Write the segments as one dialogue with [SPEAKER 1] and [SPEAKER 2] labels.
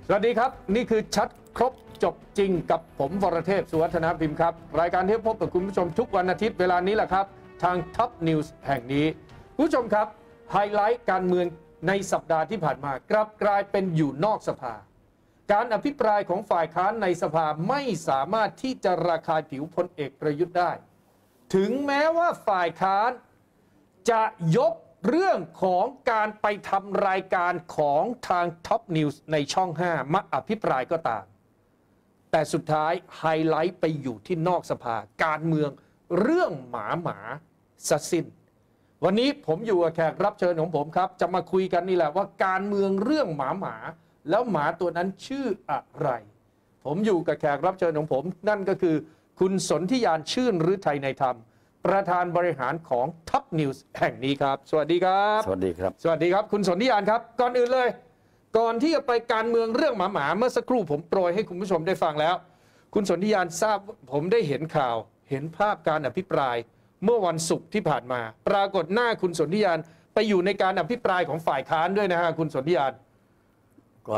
[SPEAKER 1] สวัสดีครับนี่คือชัดครบจบจริงกับผมวรเทพสุวัฒนพิมพ์ครับรายการที่พบกับคุณผู้ชมทุกวันอาทิตย์เวลานี้แหละครับทางท็อปนิวส์แห่งนี้ผู้ชมครับไฮไลท์การเมืองในสัปดาห์ที่ผ่านมากลับกลายเป็นอยู่นอกสภาการอภิปรายของฝ่ายค้านในสภาไม่สามารถที่จะระคายผิวพลเอกประยุทธ์ได้ถึงแม้ว่าฝ่ายค้านจะยกเรื่องของการไปทำรายการของทางท็อปนิวส์ในช่อง 5มาอภิปรายก็ตามแต่สุดท้ายไฮไลท์ไปอยู่ที่นอกสภาการเมืองเรื่องหมาสิ้นวันนี้ผมอยู่กับแขกรับเชิญของผมครับจะมาคุยกันนี่แหละว่าการเมืองเรื่องหมาแล้วหมาตัวนั้นชื่ออะไรผมอยู่กับแขกรับเชิญของผมนั่นก็คือคุณสนธิยานชื่นฤทัยในธรรมประธานบริหารของท็อปนิวส์แห่งนี้ครับสวัสดีครับ
[SPEAKER 2] สวัสดีครับ
[SPEAKER 1] สวัสดีครับคุณสนธิยานครับก่อนอื่นเลยก่อนที่จะไปการเมืองเรื่องหมาเมื่อสักครู่ผมโปรยให้คุณผู้ชมได้ฟังแล้วคุณสนธิยานทราบผมได้เห็นข่าวเห็นภาพการอภิปรายเมื่อวันศุกร์ที่ผ่านมาปรากฏหน้าคุณสนธิยานไปอยู่ในการอภิปรายของฝ่ายค้านด้วยนะฮะคุณสนธิยาน
[SPEAKER 2] ก็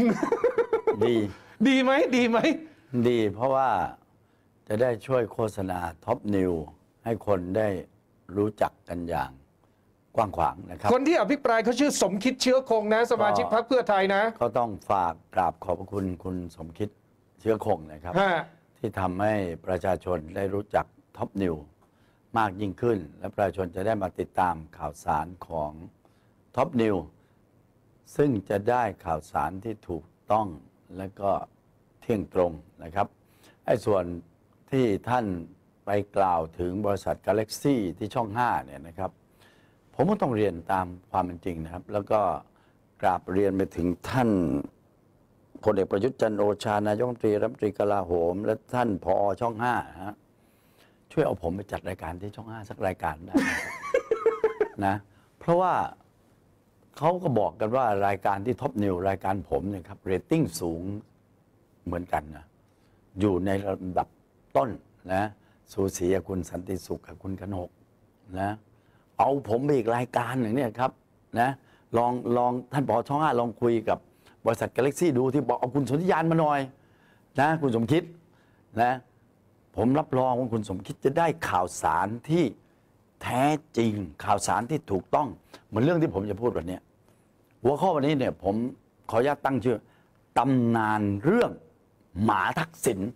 [SPEAKER 1] ดีไหม
[SPEAKER 2] ดีเพราะว่าจะได้ช่วยโฆษณาท็อปนิวให้คนได้รู้จักกันอย่างกว้างขวางนะครับ
[SPEAKER 1] คนที่อภิปรายเขาชื่อสมคิดเชื้อคงนะสมาชิกพรรคเพื่อไทยนะ
[SPEAKER 2] ก็ต้องฝากกราบขอบพระคุณคุณสมคิดเชื้อคงนะครับที่ทำให้ประชาชนได้รู้จักท็อปนิวมากยิ่งขึ้นและประชาชนจะได้มาติดตามข่าวสารของท็อปนิวซึ่งจะได้ข่าวสารที่ถูกต้องและก็เที่ยงตรงนะครับไอ้ส่วนที่ท่านไปกล่าวถึงบริษัท Galaxy ที่ช่อง 5เนี่ยนะครับผมก็ต้องเรียนตามความเป็นจริงนะครับแล้วก็กราบเรียนไปถึงท่านพลเอกประยุทธ์จันทร์โอชานายกรัฐมนตรีกลาโหมและท่านผอ.ช่อง 5ฮะช่วยเอาผมไปจัดรายการที่ช่อง 5สักรายการได้ นะเพราะว่าเขาก็บอกกันว่ารายการที่ท็อปนิวรายการผมเนี่ยครับเรตติ้งสูงเหมือนกันนะอยู่ในระดับต้นนะสูสีกับคุณสันติสุขกับคุณกนกนะเอาผมไปอีกรายการหนึ่งเนี่ยครับนะลองท่านผอ.ช่อง 5ลองคุยกับบริษัท Galaxy ดูที่บอกเอาคุณสนธิยานมาหน่อยนะคุณสมคิดนะผมรับรองว่าคุณสมคิดจะได้ข่าวสารที่แท้จริงข่าวสารที่ถูกต้องเหมือนเรื่องที่ผมจะพูดวันนี้หัวข้อวันนี้เนี่ยผมขออนุญาตตั้งชื่อตำนานเรื่องหมาทักษิณ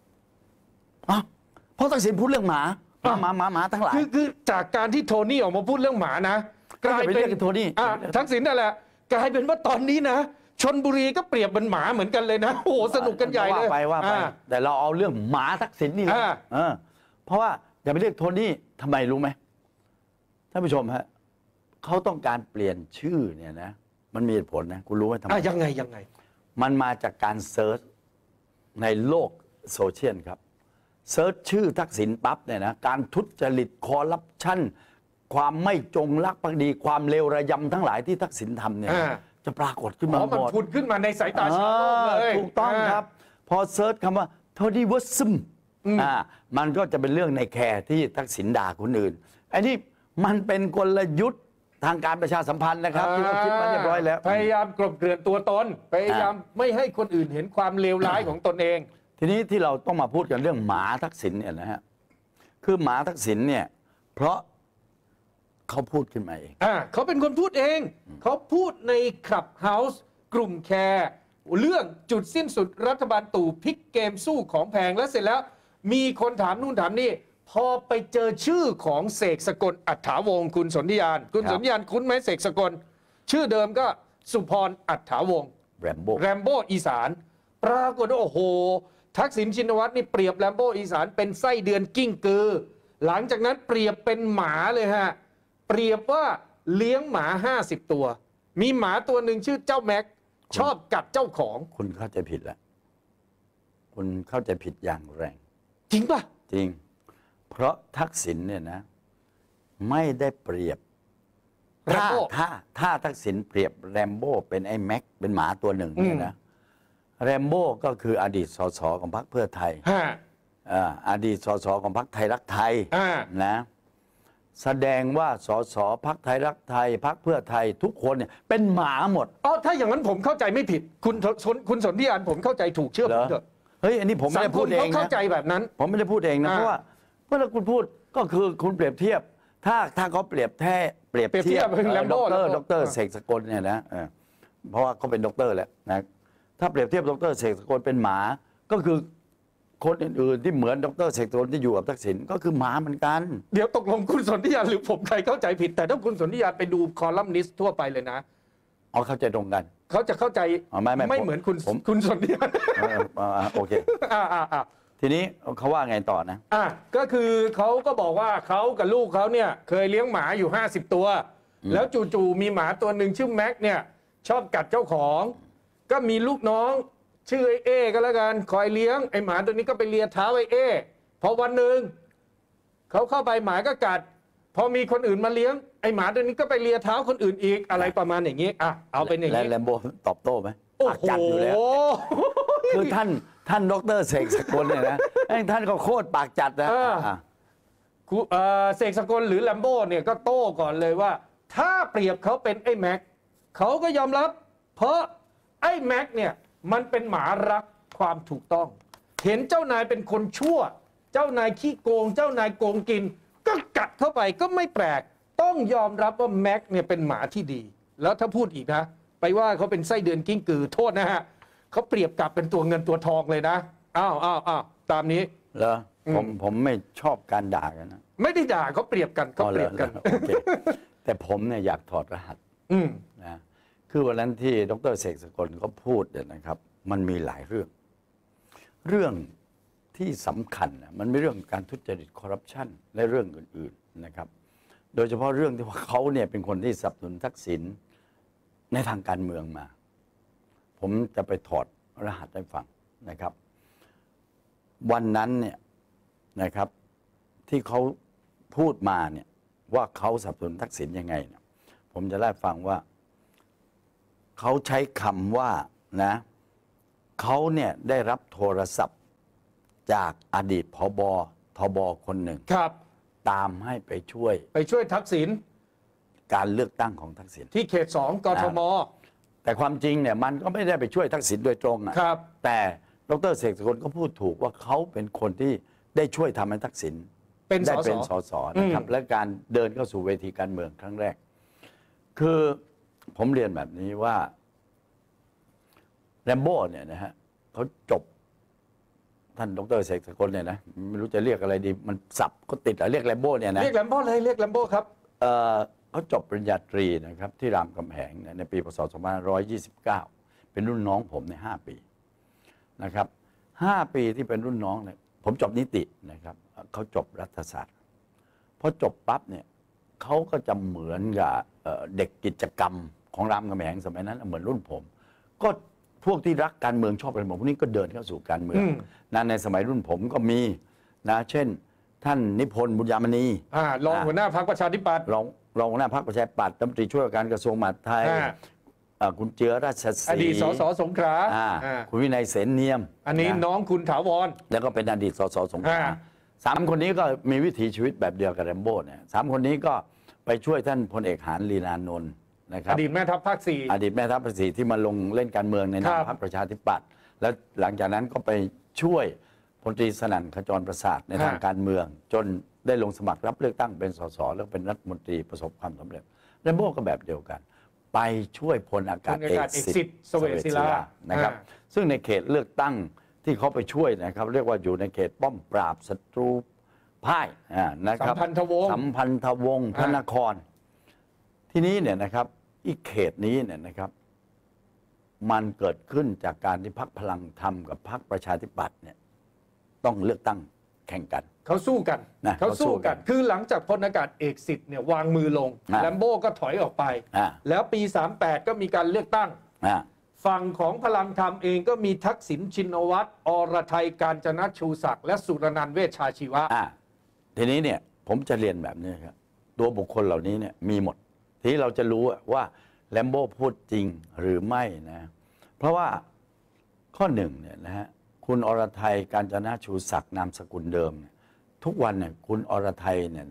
[SPEAKER 2] เพราะทักษิณพูดเรื่องหมาทั้งหลาย
[SPEAKER 1] คือจากการที่โทนี่ออกมาพูดเรื่องหมานะ
[SPEAKER 2] กลายเป็นโทนี่
[SPEAKER 1] ทักษิณนั่นแหละกลายเป็นว่าตอนนี้นะชลบุรีก็เปรียบเป็นหมาเหมือนกันเลยนะโอ้สนุกกันใหญ่เลย
[SPEAKER 2] ว่าไปแต่เราเอาเรื่องหมาทักษิณนี่นะเพราะว่าอย่าไปเรียกโทนี่ทำไมรู้ไหมท่านผู้ชมฮะเขาต้องการเปลี่ยนชื่อเนี่ยนะมันมีเหตุผลนะคุณรู้ไหมทำไม
[SPEAKER 1] ยังไง
[SPEAKER 2] มันมาจากการเซิร์ชในโลกโซเชียลครับเซิร์ชชื่อทักษิณปั๊บเนี่ยนะการทุจริตคอร์รัปชันความไม่จงรักภักดีความเลวระยำทั้งหลายที่ทักษิณทำเนี่ยจะปรากฏขึ้นมาหมด
[SPEAKER 1] มันผุดขึ้นมาในสายตาชาวโลกเลย
[SPEAKER 2] ถูกต้องครับพอเซิร์ชคำว่าโทนี่วัซึมมันก็จะเป็นเรื่องในแคร์ที่ทักษิณด่าคนอื่นอันนี้มันเป็นกลยุทธ์ทางการประชาสัมพันธ์นะครับที่เขาคิดมาเรียบร้อยแล้ว
[SPEAKER 1] พยายามกลบเกลื่อนตัวตนพยายามไม่ให้คนอื่นเห็นความเลวร้ายของตนเอง
[SPEAKER 2] ทีนี้ที่เราต้องมาพูดกันเรื่องหมาทักษิณเนี่ยนะฮะคือหมาทักษิณเนี่ยเพราะเขาพูดขึ้นมาเอง
[SPEAKER 1] เขาเป็นคนพูดเองเขาพูดในคลับเฮาส์กลุ่มแคร์เรื่องจุดสิ้นสุดรัฐบาลตู่พลิกเกมสู้ของแพงแล้วเสร็จแล้วมีคนถามนู่นถามนี่พอไปเจอชื่อของเสกสกลอัฏฐาวงศ์คุณสนธิยานคุ้นไหมเสกสกลชื่อเดิมก็สุพรอัฏฐาวงศ์
[SPEAKER 2] แรม
[SPEAKER 1] โบ้อีสานปรากฏว่าโอ้โหทักษิณชินวัตรนี่เปรียบแรมโบ้อีสานเป็นไส้เดือนกิ้งกือหลังจากนั้นเปรียบเป็นหมาเลยฮะเปรียบว่าเลี้ยงหมา50ตัวมีหมาตัวหนึ่งชื่อเจ้าแม็กชอบกัดเจ้าของ
[SPEAKER 2] คุณเข้าใจผิดแล้วคุณเข้าใจผิดอย่างแรง
[SPEAKER 1] จริงป่ะ
[SPEAKER 2] จริงเพราะทักษิณเนี่ยนะไม่ได้เปรียบถ้าทักษิณเปรียบแรมโบ้เป็นไอ้แม็กเป็นหมาตัวหนึ่งเนี่ยนะแรมโบ้ก็คืออดีตสสของพรรคเพื่อไทยอดีตสสของพรรคไทยรักไทยนะแสดงว่าสสพรรคไทยรักไทยพรรคเพื่อไทยทุกคนเนี่ยเป็นหมาหมด
[SPEAKER 1] อ๋อถ้าอย่างนั้นผมเข้าใจไม่ผิดคุณสนธิยานผมเข้าใจถูกเชื่อผมเถอะ
[SPEAKER 2] เฮ้ยอันนี้ผมไม่ได้พูดเองนะ
[SPEAKER 1] เข้าใจแบบนั้น
[SPEAKER 2] ผมไม่ได้พูดเองนะเพราะว่าคุณพูดก็คือคุณเปรียบเทียบถ้าเขาเปรียบเทียบดรเสกสกลเนี่ยนะเพราะว่าเขาเป็นด็อกเตอร์แหละนะถ้าเปรียบเทียบดรเสกสกลเป็นหมาก็คือคนอื่นๆที่เหมือนดรเสกสกลที่อยู่กับทักษิณก็คือหมาเหมือนกัน
[SPEAKER 1] เดี๋ยวตกลงคุณสนธิยานหรือผมใครเข้าใจผิดแต่ถ้าคุณสนธิยานไปดูคอลัมนิสต์ทั่วไปเลยนะ
[SPEAKER 2] อ๋อเข้าใจตรงกัน
[SPEAKER 1] เขาจะเข้าใจไม่เหมือนคุณสนธิยาน
[SPEAKER 2] โอเคทีนี้เขาว่าไงต่อนะ
[SPEAKER 1] ก็คือเขาก็บอกว่าเขากับลูกเขาเนี่ยเคยเลี้ยงหมาอยู่50 ตัวแล้วจู่ๆมีหมาตัวหนึ่งชื่อแม็กเนี่ยชอบกัดเจ้าของก็มีลูกน้องชื่อไอ้เอก็แล้วกันคอยเลี้ยงไอ้หมาตัวนี้ก็ไปเลียเท้าไอ้เอพอวันหนึ่งเขาเข้าไปหมาก็กัดพอมีคนอื่นมาเลี้ยงไอ้หมาตัวนี้ก็ไปเลียเท้าคนอื่นอีกอะไรประมาณอย่างนี้เอาเป็นอย่างนี้
[SPEAKER 2] แล้วแลมโบตอบโต้ไหมปากจัดอยู่แล้วคือท่านดรเสกสกลเนี่ยนะท่านก็โคตรปากจัดนะ
[SPEAKER 1] เสกสกลหรือแลมโบ้เนี่ยก็โต้ก่อนเลยว่าถ้าเปรียบเขาเป็นไอ้แม็กเขาก็ยอมรับเพราะไอ้แม็กเนี่ยมันเป็นหมารักความถูกต้องเห็นเจ้านายเป็นคนชั่วเจ้านายขี้โกงเจ้านายโกงกินก็กัดเข้าไปก็ไม่แปลกต้องยอมรับว่าแม็กเนี่ยเป็นหมาที่ดีแล้วถ้าพูดอีกนะไปว่าเขาเป็นไส้เดือนกิ้งกือโทษนะฮะเขาเปรียบกับเป็นตัวเงินตัวทองเลยนะอ้าวตามนี้
[SPEAKER 2] เหรอผมไม่ชอบการด่ากันนะ
[SPEAKER 1] ไม่ได้ด่าเขาเปรียบกันเขาเปรียบกัน
[SPEAKER 2] แต่ผมเนี่ยอยากถอดรหัสนะคือวันนั้นที่ดรเสกสกลเขาพูดเนี่ยนะครับมันมีหลายเรื่องที่สำคัญนะมันไม่เรื่องการทุจริตคอร์รัปชันและเรื่องอื่นๆนะครับโดยเฉพาะเรื่องที่ว่าเขาเนี่ยเป็นคนที่สนับสนุนทักษิณในทางการเมืองมาผมจะไปถอดรหัสให้ฟังนะครับวันนั้นเนี่ยนะครับที่เขาพูดมาเนี่ยว่าเขาสนับสนุนทักษิณยังไงเนี่ยผมจะเล่าให้ฟังว่าเขาใช้คำว่านะเขาเนี่ยได้รับโทรศัพท์จากอดีตผบ.ทบ.คนหนึ่ง
[SPEAKER 1] ครับ
[SPEAKER 2] ตามให้ไปช่วย
[SPEAKER 1] ทักษิณ
[SPEAKER 2] การเลือกตั้งของทักษิณ
[SPEAKER 1] ที่เขต2 กทม.
[SPEAKER 2] แต่ความจริงเนี่ยมันก็ไม่ได้ไปช่วยทักษิณโดยตรง
[SPEAKER 1] ครับ
[SPEAKER 2] แต่ดรเสกสกลก็พูดถูกว่าเขาเป็นคนที่ได้ช่วยทำให้ทักษิณได้เป็นสสนะครับและการเดินเข้าสู่เวทีการเมืองครั้งแรกคือผมเรียนแบบนี้ว่าแรมโบ้เนี่ยนะฮะเขาจบท่านดรเสกสกลเนี่ยนะไม่รู้จะเรียกอะไรดีมันสับก็ติดเรียกแรมโบ้เนี่ยนะ
[SPEAKER 1] เรียกแรมโบ้เลยเรียกแรมโบ้ครับ
[SPEAKER 2] เขาจบปริญญาตรีนะครับที่รามคำแหงในปีพศ2529เป็นรุ่นน้องผมใน5 ปีนะครับ5 ปีที่เป็นรุ่นน้องเนี่ยผมจบนิตินะครับเขาจบรัฐศาสตร์พอจบปั๊บเนี่ยเขาก็จะเหมือนกับเด็กกิจกรรมของรามคำแหงสมัยนั้นเหมือนรุ่นผมก็พวกที่รักการเมืองชอบการเมืองพวกนี้ก็เดินเข้าสู่การเมืองนะในสมัยรุ่นผมก็มีนะเช่นท่านนิพนธ์บุญยามณี
[SPEAKER 1] รองหัวหน้าพรรคประชาธิปัตย์
[SPEAKER 2] รองหัวหน้าพรรคประชาธิปัตย์รัฐมนตรีช่วยว่าการกระทรวงมหาดไทยคุณเจือราชศรี
[SPEAKER 1] อดีตสสสงขลา
[SPEAKER 2] คุณวินัยเสนเนียม
[SPEAKER 1] อันนี้น้องคุณถาวร
[SPEAKER 2] แล้วก็เป็นอดีตสสสงขลา3 คนนี้ก็มีวิถีชีวิตแบบเดียวกับแรมโบ้เนี่ย3 คนนี้ก็ไปช่วยท่านพลเอกหาญลีลานนท์นะครับ
[SPEAKER 1] อดีตแม่ทัพภาค4
[SPEAKER 2] อดีตแม่ทัพภาค 4ที่มาลงเล่นการเมืองในนามพรรคประชาธิปัตย์แล้วหลังจากนั้นก็ไปช่วยพลตรีสนั่นขจรประสาทในทางการเมืองจนได้ลงสมัครรับเลือกตั้งเป็นสสแล้วเป็นรัฐมนตรีประสบความสำเร็จแรมโบ้ก็แบบเดียวกันไปช่วยพลอากาศเอกสิทธิ์
[SPEAKER 1] เสวตศิลา
[SPEAKER 2] นะครับซึ่งในเขตเลือกตั้งที่เขาไปช่วยนะครับเรียกว่าอยู่ในเขตป้อมปราบศัตรูพ่ายนะครับ
[SPEAKER 1] สัมพันธ
[SPEAKER 2] วงศ์พระนครที่นี้เนี่ยนะครับอีกเขตนี้เนี่ยนะครับมันเกิดขึ้นจากการที่พรรคพลังธรรมกับพรรคประชาธิปัตย์เนี่ยต้องเลือกตั้งแข่งกัน
[SPEAKER 1] เขาสู้กันคือหลังจากพลอากาศเอกสิทธิ์เนี่ยวางมือลงแลมโบ้ก็ถอยออกไปแล้วปี38ก็มีการเลือกตั้งฝั่งของพลังธรรมเองก็มีทักษิณชินวัตรอรไทยกาญจนชูศักดิ์และสุรนันท์เวชชาชีวะ
[SPEAKER 2] ทีนี้เนี่ยผมจะเรียนแบบนี้ครับตัวบุคคลเหล่านี้เนี่ยมีหมดทีนี้เราจะรู้ว่าแลมโบ้พูดจริงหรือไม่นะเพราะว่าข้อ1เนี่ยนะฮะคุณอรไทยกาญจนชูศักดิ์นามสกุลเดิมเนี่ยทุกวันเนี่ยคุณอรไทยเนี่ยนะฮะ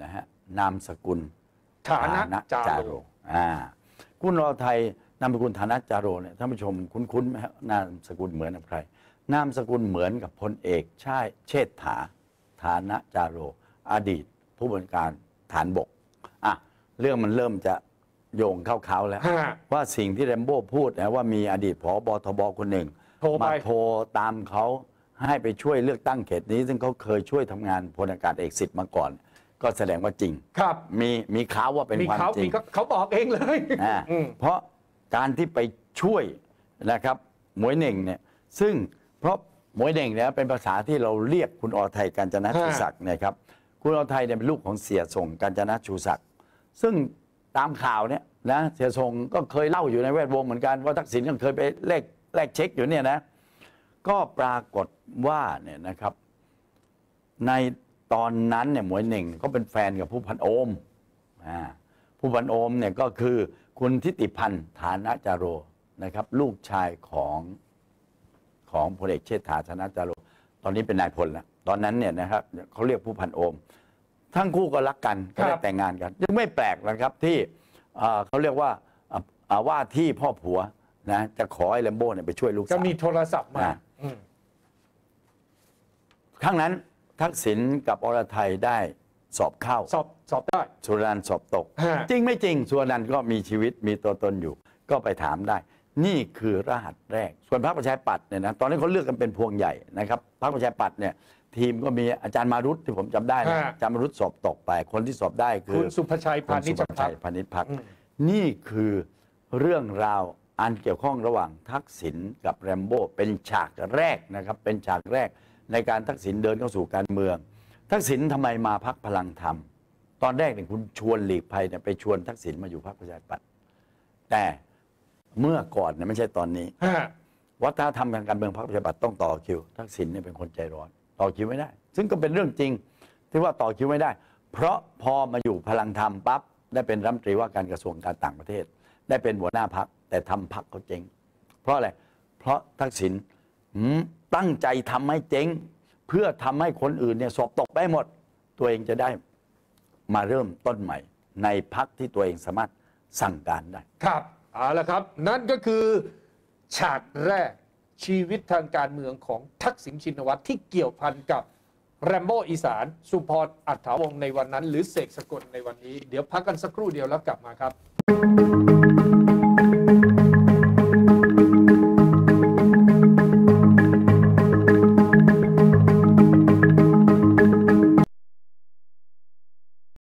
[SPEAKER 2] นามสกุล
[SPEAKER 1] ฐานะจาโร
[SPEAKER 2] คุณอรไทยนามสกุลฐานะจาโรเนี่ยท่านผู้ชมคุ้นๆไหมครับนามสกุลเหมือนกับใครนามสกุลเหมือนกับพลเอกเชษฐาฐานะจาโรอดีตผู้บัญชาการฐานบกเรื่องมันเริ่มจะโยงเข้าเขาแล้วว่าสิ่งที่แรมโบ้พูดนะว่ามีอดีตผบทบคนหนึ่งมาโทรตามเขาให้ไปช่วยเลือกตั้งเขตนี้ซึ่งเขาเคยช่วยทำงานพลอากาศเอกสิทธิ์มาก่อนก็แสดงว่าจริง
[SPEAKER 1] ครับ
[SPEAKER 2] มีข่าวว่าเป็นความจริง
[SPEAKER 1] เขาบอกเองเลย
[SPEAKER 2] เพราะการที่ไปช่วยนะครับหมวยเหน่งเนี่ยซึ่งเพราะหมวยเหน่งเนี่ยเป็นภาษาที่เราเรียกคุณอรไทยกาญจนชูศักดิ์นะครับคุณอรไทยเนี่ยเป็นลูกของเสียส่งกาญจนชูศักดิ์ซึ่งตามข่าวเนี่ยนะเสียส่งก็เคยเล่าอยู่ในแวดวงเหมือนกันว่าทักษิณก็เคยไปแลกเช็คอยู่เนี่ยนะก็ปรากฏว่าเนี่ยนะครับในตอนนั้นเนี่ยหมวยเหน่งก็เป็นแฟนกับผู้พันโอมผู้พันโอมเนี่ยก็คือคุณทิติพันธ์ฐานะจาโรนะครับลูกชายของพลเอกเชษฐาฐานะจาโรตอนนี้เป็นนายพลแล้วตอนนั้นเนี่ยนะครับเขาเรียกผู้พันโอมทั้งคู่ก็รักกันก็ได้แต่งงานกันยังไม่แปลกนะครับที่เขาเรียกว่าที่พ่อผัวนะจะขอให้แรมโบ้เนี่ยไปช่วยลูกสาว
[SPEAKER 1] จะมีโทรศัพท์มา
[SPEAKER 2] ครั้งนั้นทักษิณกับอรไทยได้สอบเข้า
[SPEAKER 1] สอบได้
[SPEAKER 2] สุรนันท์สอบตกจริงไม่จริงสุรนันท์ก็มีชีวิตมีตัวตนอยู่ก็ไปถามได้นี่คือรหัสแรกส่วนพรรคประชาธิปัตย์เนี่ยนะตอนนี้เขาเลือกกันเป็นพวงใหญ่นะครับพรรคประชาธิปัตย์เนี่ยทีมก็มีอาจารย์มารุตที่ผมจำได้นะอาจารย์มารุตสอบตกไปคนที่สอบได้คือ
[SPEAKER 1] คุณสุภชัยพานิช
[SPEAKER 2] พักนี่คือเรื่องราวอันเกี่ยวข้องระหว่างทักษิณกับแรมโบ้เป็นฉากแรกนะครับเป็นฉากแรกในการทักษิณเดินเข้าสู่การเมืองทักษิณทำไมมาพรรคพลังธรรมตอนแรกเนี่ยคุณชวนหลีกภัยเนี่ยไปชวนทักษิณมาอยู่พรรคประชาธิปัตย์แต่เมื่อก่อนเนี่ยไม่ใช่ตอนนี้วัฒนธรรมทางการเมืองพรรคประชาธิปัตย์ต้องต่อคิวทักษิณเนี่ยเป็นคนใจร้อนต่อคิวไม่ได้ซึ่งก็เป็นเรื่องจริงที่ว่าต่อคิวไม่ได้เพราะพอมาอยู่พลังธรรมปั๊บได้เป็นรัฐมนตรีว่าการกระทรวงการต่างประเทศได้เป็นหัวหน้าพรรคแต่ทำพรรคเขาเจ๊งเพราะอะไรเพราะทักษิณตั้งใจทำให้เจ๊งเพื่อทำให้คนอื่นเนี่ยสอบตกไปหมดตัวเองจะได้มาเริ่มต้นใหม่ในพรรคที่ตัวเองสามารถสั่งการได้
[SPEAKER 1] ครับเอาละครับนั่นก็คือฉากแรกชีวิตทางการเมืองของทักษิณชินวัตรที่เกี่ยวพันกับแรมโบ้อีสานสุพรอัฏฐาวงศ์ในวันนั้นหรือเสกสกลในวันนี้เดี๋ยวพักกันสักครู่เดียวแล้วกลับมาครับ